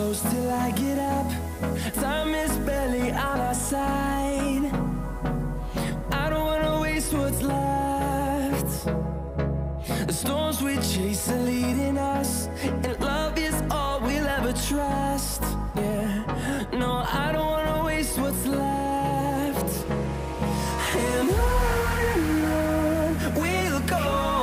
close till I get up. Time is barely on our side. I don't wanna waste what's left. The storms we chase are leading us, and love is all we'll ever trust. Yeah, no, I don't wanna waste what's left. And on we'll go,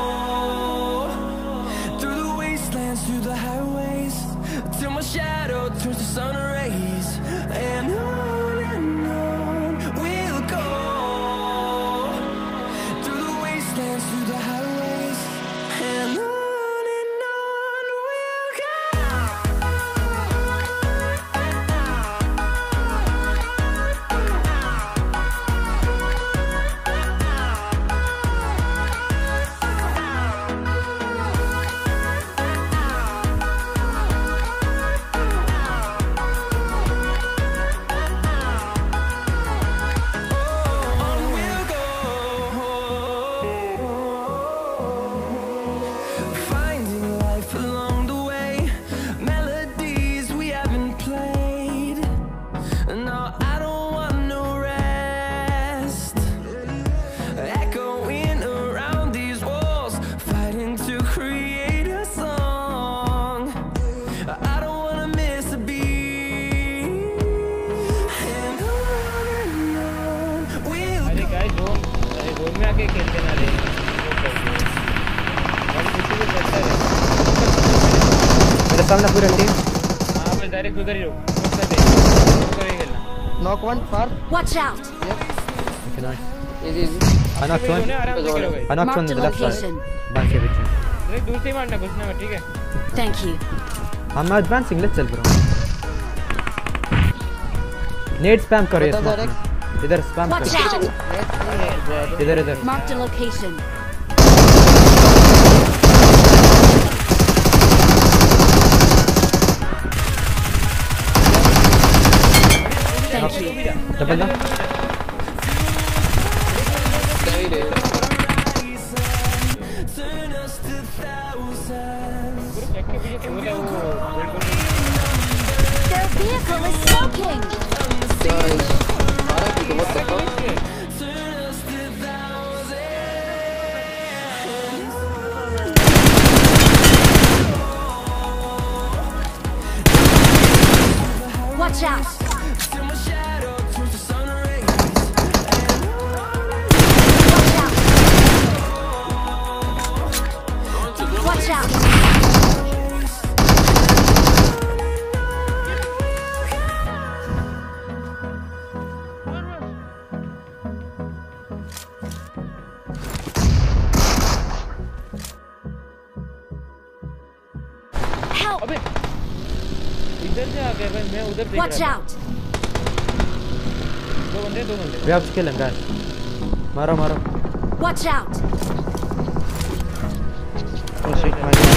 through the wastelands, through the highways, till my shadow turns to sun rays. And on we'll go, through the wastelands, through the highways, and on we'll go. Finding life along the way, melodies we haven't played. No, I don't want no rest. Echoing around these walls, fighting to create a song. I don't wanna miss a beat. And on we'll अरे guys zone में आके खेलते ना रे मेरे सामने पूरा team. हां बस डायरेक्ट उधर ही रुक उधर ही खेलना। Knock one far. Watch out! Okay, nice. Easy. I knocked one. आराम से खेलो भाई। I knocked one Marked in a the left side. location. Back here with you. Direct दूर से ही मारना घुसना मत, ठीक है? Thank you. I'm not advancing. Let's sell, bro. Nade spam करो ये smoke में। इधर spam Watch करो। out! इधर Marked a location. Thank you. Double ना। Carry रहे। turn us to thousands. पूरे चेक के पीछे वो Their vehicle is smoking! Guys, what the fuck? Turn us to thousands. Watch out! Till my shadow turns to sun rays. Watch out! Watch out! Help! अबे इधर से आ गया भाई, मैं उधर देख Watch रहा out! था। दो बंदे We have to kill him, guys. मारो मारो। Watch out! Oh shit, my God.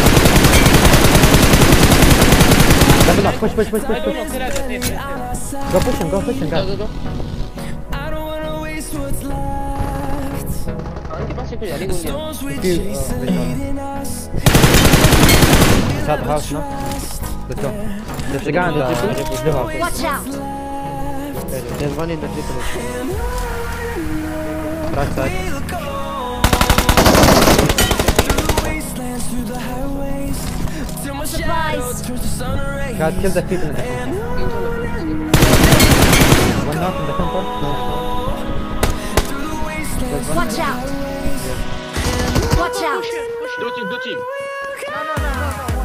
Double up. Push. दोनों फिर आ जाते हैं। Go push him, guys. go. I don't wanna waste what's left. उनके पास एक यारी गोली है। Storms we If you- chase are wait, hold on. leading us. Inside the house, no? Let's go. There's a guy in the house. Watch out! There's one in the triple. Right side. We'll go through the wastelands, through the highways, till my shadow Supplies. turns to sun rays. Guys, kill the people in the front. One knock in the front part. Through the wastelands, Watch out! Watch out! दो चीज No.